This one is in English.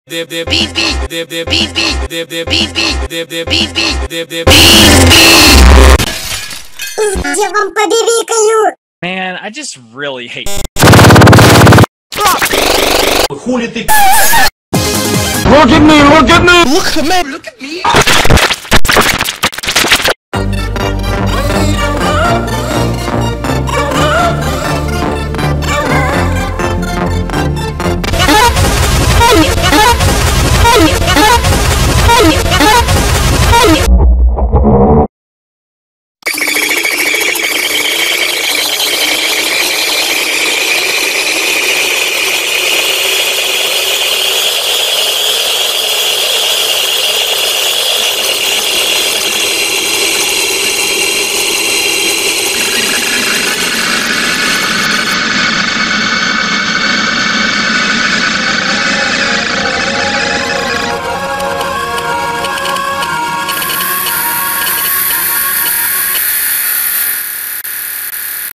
Я вам поберикаю! Man, I just really hate. Хули ты? Look at me! Look at me! Look at me! Look at me! Honey!